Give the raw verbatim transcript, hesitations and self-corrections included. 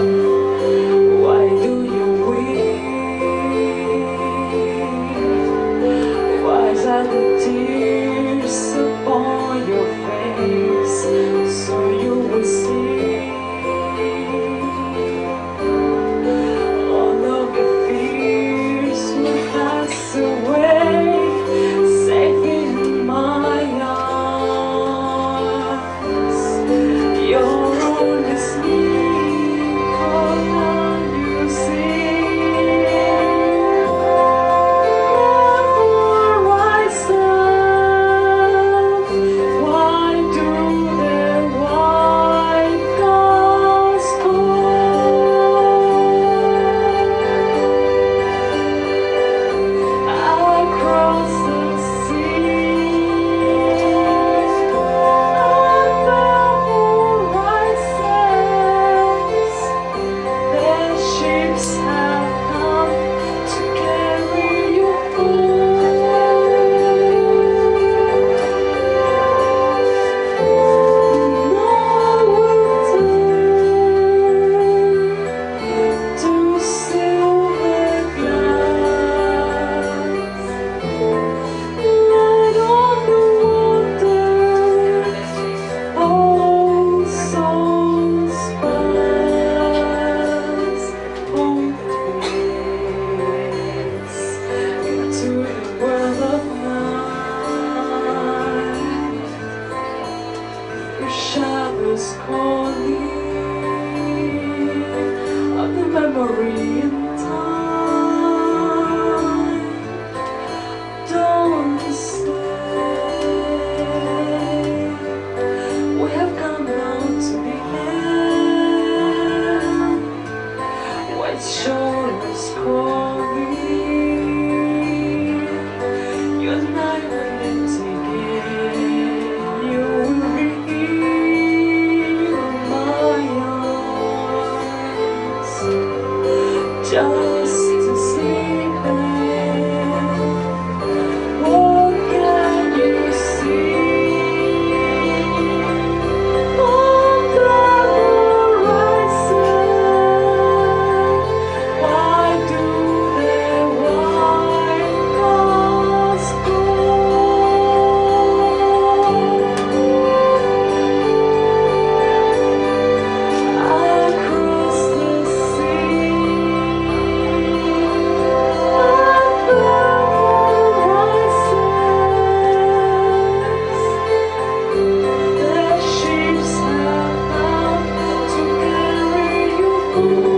Why do you weep? Why are the tears upon your face? So you will see all of the fears will pass away, safe in my arms. You're only sleep, all now you see. Never rise up. Why do the white clouds across the sea? Never rises. The ships have come to carry you home. No return to silver glass. Light on the water, all souls pass. Point ways into the world of night. The shadows calling of the memory in time. Don't stay. We have come down to the end. White shores calling. You and I will live again. You will be in my arms, just to sleep there. What can you see? On the horizon, why do the white clouds go across the sea? The ships have come to carry you home.